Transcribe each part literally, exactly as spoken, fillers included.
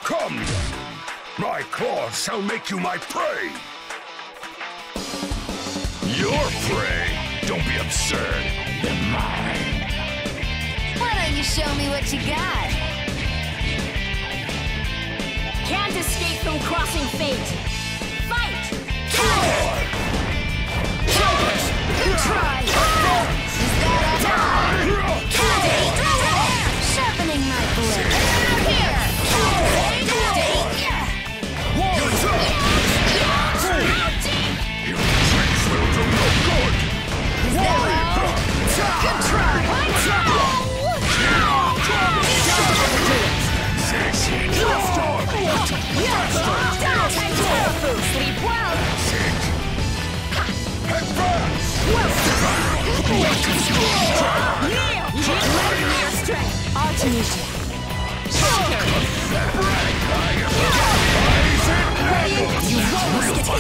Come! My claws shall make you my prey! Your prey? Don't be absurd. They're mine. Why don't you show me what you got? Can't escape from crossing fate. Fight! Good try! Is that all? Sharpening my blade. Here! Your tricks will do no good! Is that all? Good try! Sleep well! Artemisia. You won't get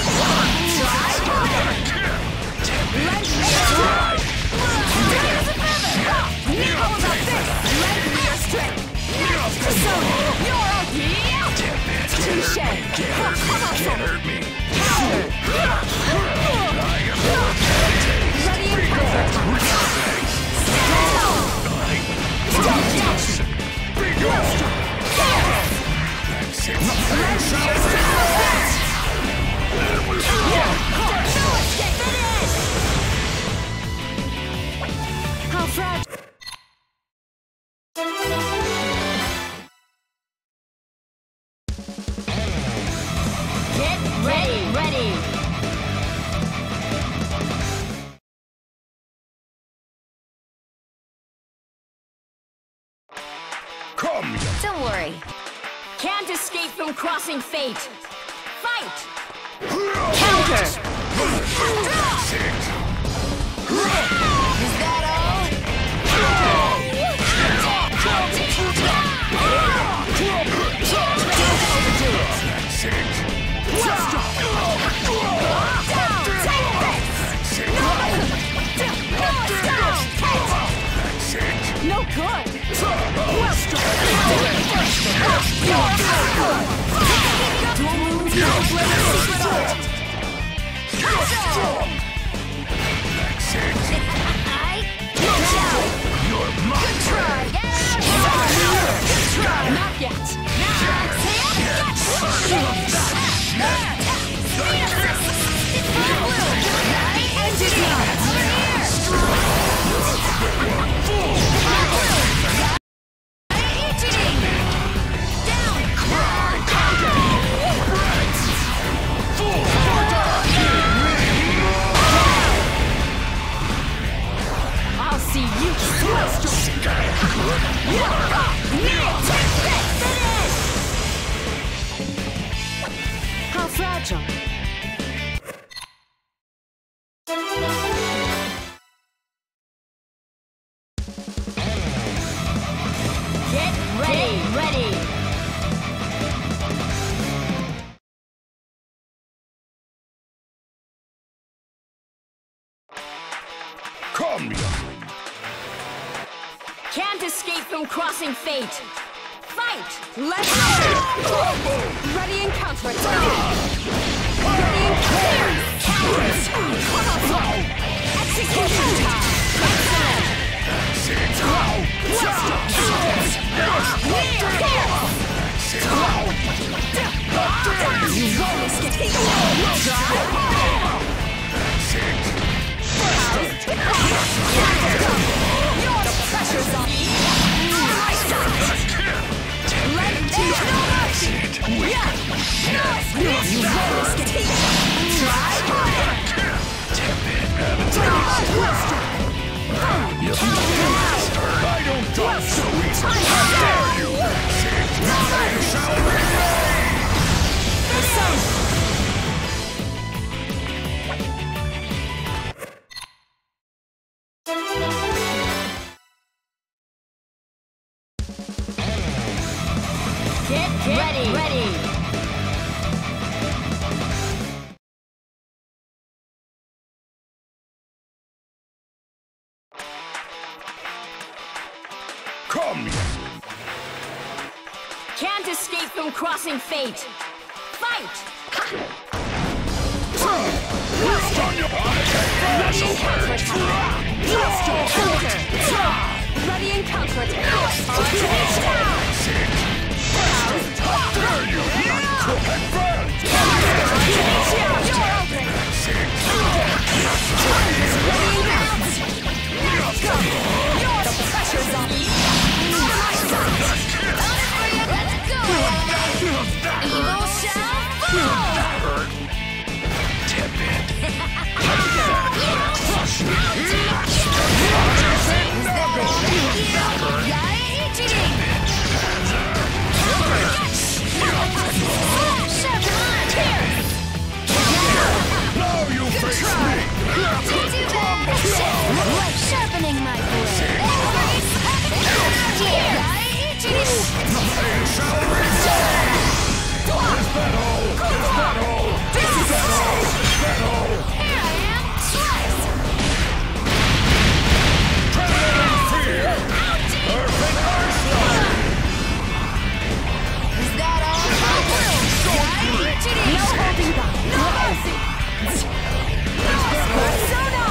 How fragile. Get ready, ready. Come! Don't worry. Can't escape from crossing fate. Fight! Counter! Is that all? No good! Not yet! I'll see you How fragile. Get ready, ready. Come! Can't escape from crossing fate. Fight! Let's go! Ready and counter attack. Ready and counter. Execution time. You won't escape. Your pressure's on me. Let it go. You won't escape. I don't die so easily! How dare you! I shall remain! Get ready, ready. Come! Can't escape from crossing fate. Fight! Ready and counterattack. Counter. Ready and counterattack. How dare you! Advance! You're open. Let's go. The pressure's on you. Let's go! Evil shall fall! Tip it. Now you face me! Sharpening my blade. Nothing shall return! Is that all? Is that all? Is that all? Is that all? Here I am, slice! Tremble in fear! Perfect arsenal! Is that all? No holding back. No mercy. Persona.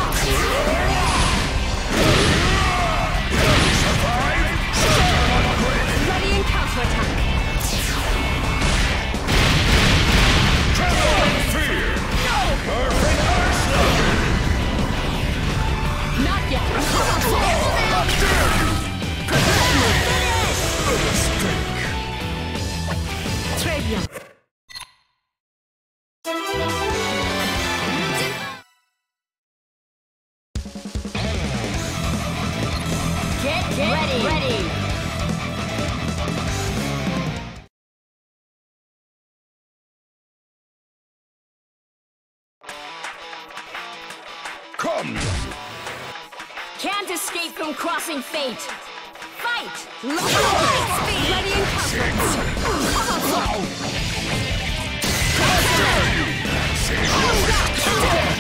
Survive? Ready and counterattack. Tremble in fear! Perfect arsenal! Not yet. How dare you! Trevia. Get, Get ready. ready. Come! Can't escape from crossing fate. Fight! Let's go! Ready and counter. How dare you!